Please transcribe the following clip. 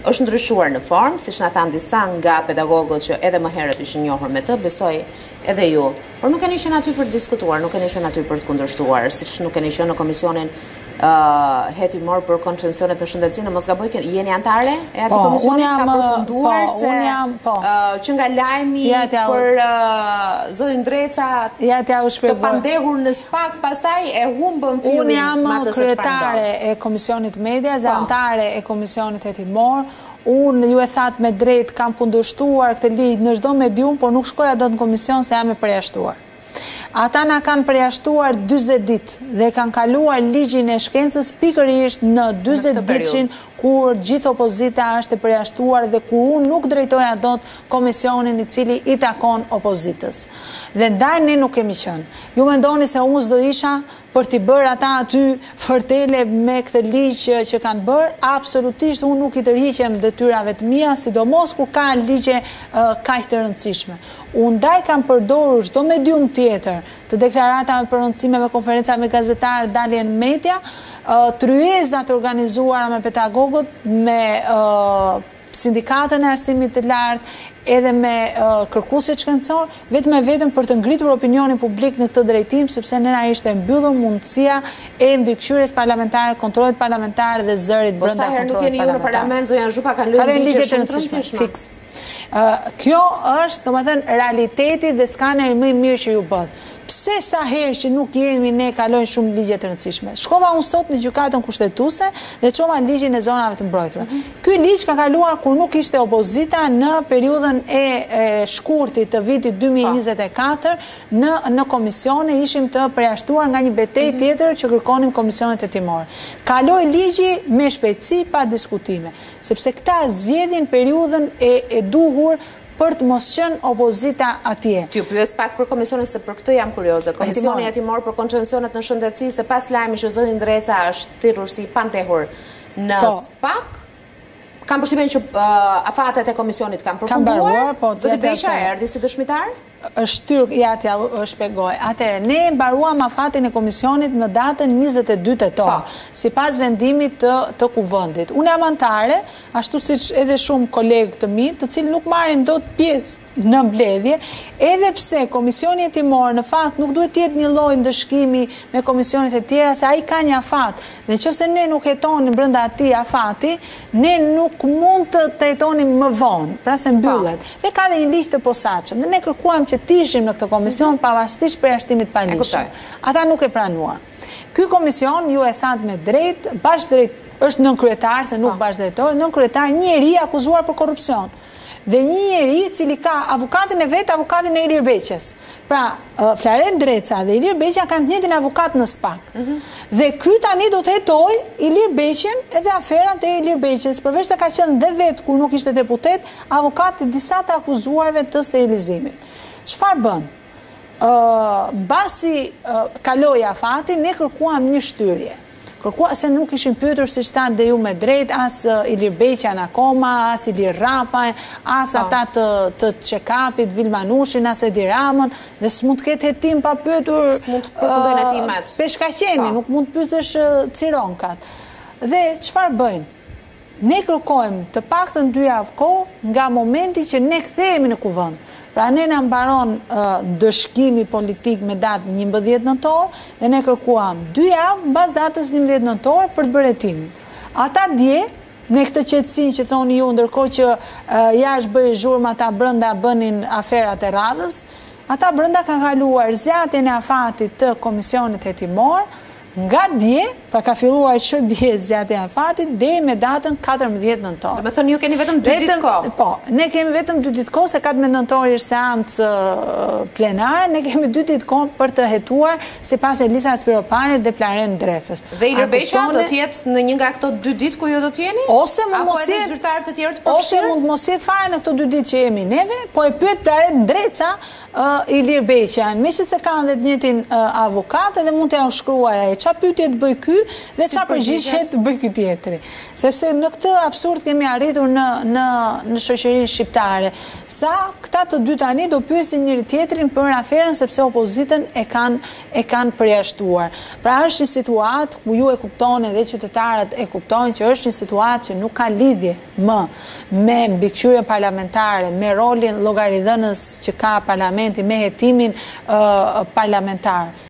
është ndryshuar në formë, siç na thanë disa nga pedagogët që edhe më herët ishin njohur me të, besoj edhe ju. Por nuk keni qenë aty për të diskutuar, nuk keni qenë aty për të kundërshtuar, siç nuk keni qenë në komisionin hetimor për konvencionet të shëndetësisë, në mos gaboj, jeni antare e atij komisioni ka përfunduar se që nga lajmi për zotin Dreca të pandehur në SPAK, pastaj e humbën fillin. Unë jam kryetare e komisionit medias dhe antare e komisionit hetimor. Unë ju e thatë me drejt kam kundërshtuar këtë ligj në çdo medium, por nuk shkoja dot në komision se jam e përjashtuar. Ata na kanë përjashtuar 40 ditë dhe kanë kaluar ligjin e shkencës pikërisht në 40 ditëshin kur gjithë opozita është e përjashtuar dhe ku unë nuk drejtoja dot komisionin i cili i takon opozitës. Dhe ndaj ne nuk kemi qenë. Ju mendoni se unë s'do isha për t'i bërë ata aty fërtele me këtë ligj që kanë bërë? Absolutisht unë nuk i tërhiqem detyrave të mia, sidomos kur ka ligje kaq të rëndësishme. Unë ndaj kam përdorur çdo medium tjetër të deklaratave për rëndësime, konferenca me gazetarë, dalje në media, tryezat organizuara me pedagogët, me sindikatën e arsimit të lartë, edhe me kërkuesit shkencor, vetëm për të ngritur opinionin publik në këtë drejtim, sepse nëna ishte mbyllur mundësia e mbikëqyrjes parlamentare, kontrollit parlamentar dhe zërit brenda kontrollit parlamentar. Sa herë nuk jeni ju në parlament, zonja Zhupa kanë lënë ligje shumë të rëndësishme. Fiks. Kjo është, domethënë, realiteti dhe skaneri më i mirë që ju bët. Pse sa herë që nuk jemi ne kalojnë shumë ligje të rëndësishme? Shkova unë sot në gjykatën kushtetuese dhe çova ligjin e zonave të mbrojtura. Ky ligj ka kaluar kur nuk ishte opozita në periudhën e shkurtit të vitit 2024 në komisione, ishim të përjashtuar nga një betejë tjetër që kërkonim komisionet hetimore. Kaloi ligji me shpejtësi pa diskutime, sepse këta zgjedhin periudhën e duhur për të mos qenë opozita atje. T'ju pyes pak për komisionin, se për këtë jam kurioze. Komisioni hetimor për konvencionet në shëndetësisë, dhe pas lajmi që zotin Dreca është thirrur si pandehur në SPAK, kam përshtypjen që afatet e komisionit kanë përfunduar. Zoti Beqa erdhi si dëshmitar? Ja t'ja shpjegoj. Atëherë, ne mbaruam afatin e komisionit në datën 22 tetor, sipas vendimit të kuvendit. Unë jam antare, ashtu siç edhe shumë kolegë të mi, të cilë nuk marrin dot pjesë në mbledhje, edhe pse komisioni hetimor në fakt nuk duhet të jetë një lloj ndëshkimi me komisionet e tjera, se ai ka një afat. Dhe nëse ne nuk jetonim brenda atij afati, ne nuk mund të jetonim më vonë, pra se mbyllet. Dhe ka dhe një ligj të posaçëm. Ne kërkuam që të ishim në këtë komision pavarësisht përjashtimit të paligjshëm. Ata nuk e pranuan. Ky komision, ju e thatë me drejt, bashkëdrejt është nënkryetar, se nuk bashkëdrejtoi, nënkryetar njeri akuzuar për korrupsion. Dhe një njeri cili ka avokatin e vetë, avokatin e Ilir Beqës. Pra, Flaren Dreca dhe Ilir Beqa kanë të njëjtin avokat në SPAK. Dhe ky tani do të hetoj Ilir Beqën edhe aferat e Ilir Beqës, përveç të ka qenë dhe vetë kur nuk ishte deputet, avokat të disa të akuzuarve të sterilizimit. Çfarë bën? Mbasi kaloi afati, ne kërkuam një shtyrje. Se nuk ishin pyetur si shtanë dhe ju me drejt, as Ilir Beqan akoma, as Ilir Rapaj, as ata të check-upit, Vilmanushin, as Edi Ramën, dhe s'mund të ketë hetim pa pyetur Peshkaqeni, nuk mund të pyetësh Cironkat. Dhe çfarë bëjnë? Ne kërkojmë të paktën 2 javë kohë nga momenti që ne kthehemi në kuvend. Pra ne na mbaron dëshkimi politik me datë 11 nëntor dhe ne kërkuam 2 javë mbas datës 11 nëntor për të bërë hetimin. Ata dje, me këtë qetësinë që thoni ju, ndërkohë që jashtë bëj zhurmë ata brenda bënin aferat e radhës, ata brenda kanë kaluar zgjatjen e afatit të komisionit hetimor, nga dje, pra ka filluar që dje zgjatja e afatit, deri me datën 14 nëntor. Do me thënë ju keni vetëm 2 ditë kohë? Po, ne kemi vetëm 2 ditë kohë, se 14 nëntor është seancë plenare, ne kemi 2 ditë kohë për të hetuar sipas Elisas Piropanit dhe Flaren Drecës. Dhe Ilir Beqa do të jetë në një nga këto 2 ditë ku ju do të jeni? Ose mund mos jetë zyrtarë të tjerë të përfshirë? Ose mund mos jetë fare në këto 2 ditë që jemi neve, po e pyet Flaren Dreca Ilir Beqan, meqenëse kanë dhe të njëjtin avokat, edhe mund t'ja u shkruaj qa pyetje të bëj ky dhe qa përgjigje të bëj ky tjetri. Sepse në këtë absurd kemi arritur në shoqërinë shqiptare. Sa këta të dy tani do pyesin njëri tjetrin për aferën sepse opozitën e kanë përjashtuar. Pra është një situatë ku ju e kuptoni dhe qytetarët e kuptojnë që është një situatë që nuk ka lidhje më me mbikëqyrjen parlamentare, me rolin llogaridhënës që ka parlamenti, me hetimin parlamentar.